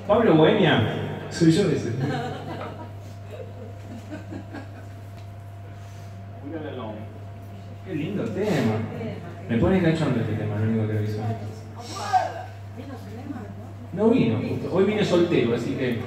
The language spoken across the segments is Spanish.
Pablo Bohemia, soy yo ese. Qué lindo tema. Me pone cachondo este tema, lo único que aviso. No vino, justo. Hoy vine soltero, así que...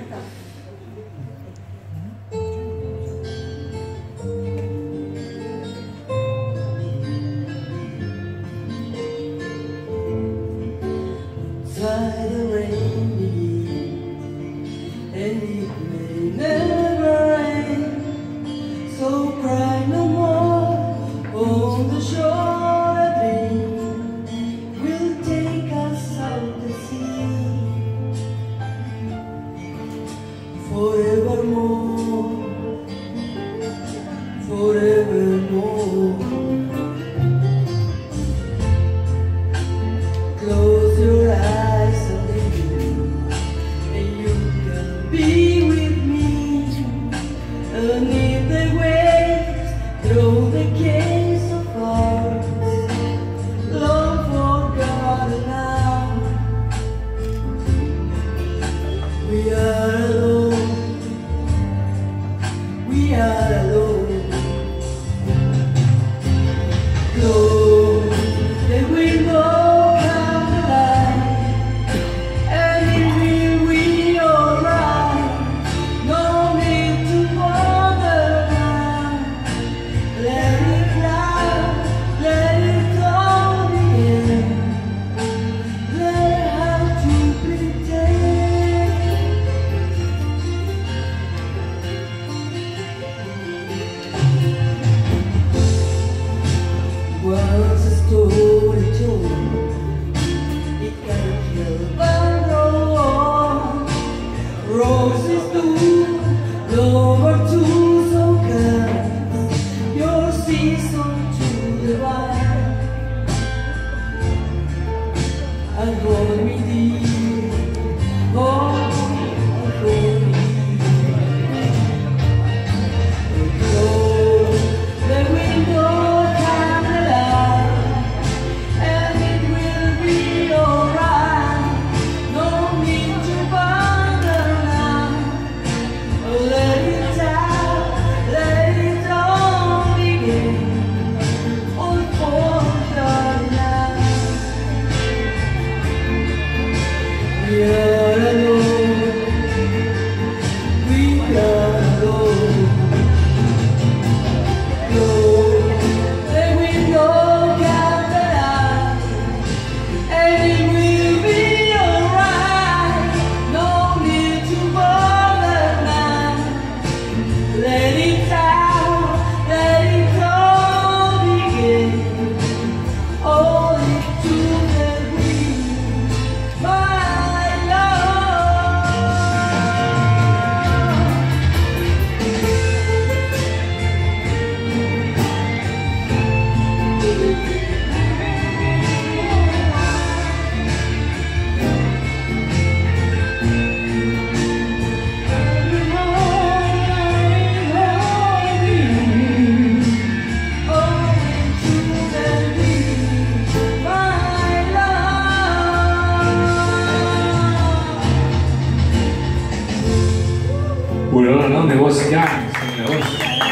De voz ya, la voz.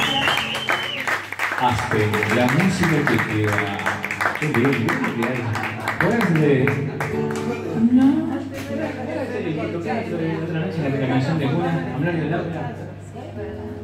Hazte la música que queda. Qué bien, ¿qué hay? Pónganse. No. Otra noche la canción de Cuna, hablar de la